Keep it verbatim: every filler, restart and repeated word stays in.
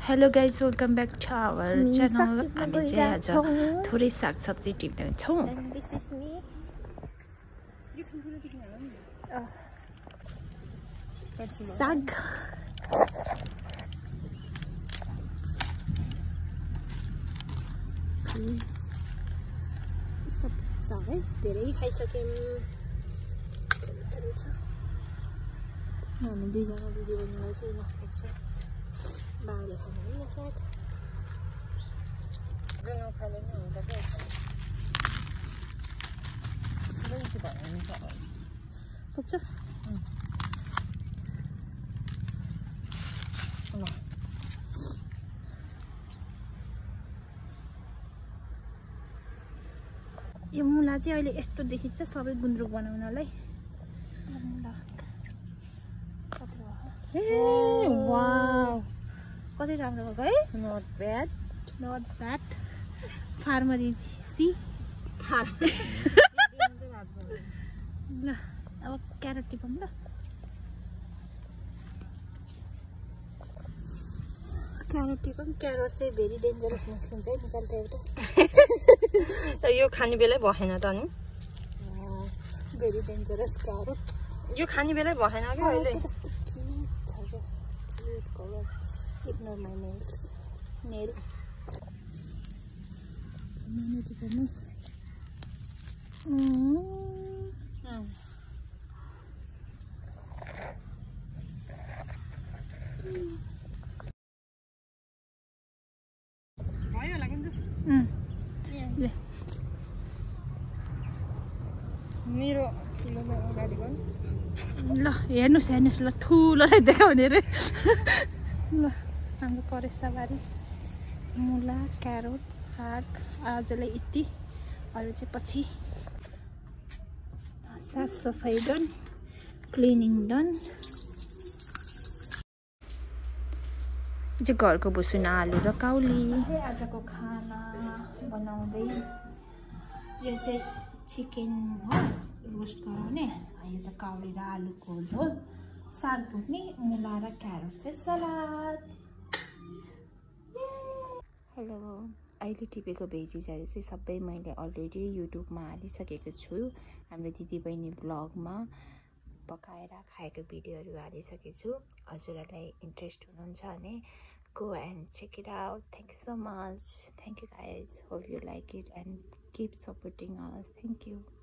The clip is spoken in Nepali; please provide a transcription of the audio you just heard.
Hello guys welcome back to our channel. हामी चाहिँ आज थोरै सागसब्जी टिप्ने छौँ। साग सब साग है, धेरै खाइसक्यौँ। हामी दुईजना दिदी बहिनीलाई चाहिँ नपुग्छ, बाबाले खानुहुन्न साग। जुन खाले नै हुन्छ क्या, पुग्छ। यो मुला चाहिँ अहिले यस्तो देखिन्छ, सबै गुन्द्रुक बनाउनलाई। कति राम्रो भएको है, not bad not bad. Farmer is सी ल अब क्यारेट टिपौँ ल। क्यारेट टिपौँ। क्यारेट चाहिँ भेरी डेन्जरस निस्किन्छ है, निकाल्दा एउटा। यो खाने बेलै भएन त नि, भेरी डेन्जरस क्यारेट। यो खाने बेलै भएन क्या अहिले। Ignore my nails. Nail. Mm. Mm. भयो होला किन मेरो ठुलो गाडी गयो ल। हेर्नुस् हेर्नुस् ल, ठुलोलाई देखाउने रे ल। हाम्रो करेसाबारी मुला क्यारोट साग आजलाई यति, अरू चाहिँ पछि। साफ सफाई डन, क्लिनिङ डन। चाहिँ घरको भुसुना आलु र काउली। आजको खाना बनाउँदै, यो चाहिँ चिकन हो रोस्ट गराउने, यो चाहिँ काउली र आलुको झोल, साग भुट्ने, मुला र क्यारोट चाहिँ सलाद। हेलो, अहिले टिपेको भेजिसहरू चाहिँ सबै मैले अलरेडी युट्युबमा हालिसकेको छु। हाम्रो दिदीबहिनी भ्लगमा पकाएर खाएको भिडियोहरू हालिसकेको छु। हजुरहरूलाई इन्ट्रेस्ट हुनुहुन्छ भने go and check it out. Thank you so much. Thank you guys, hope you like it and keep supporting us. Thank you.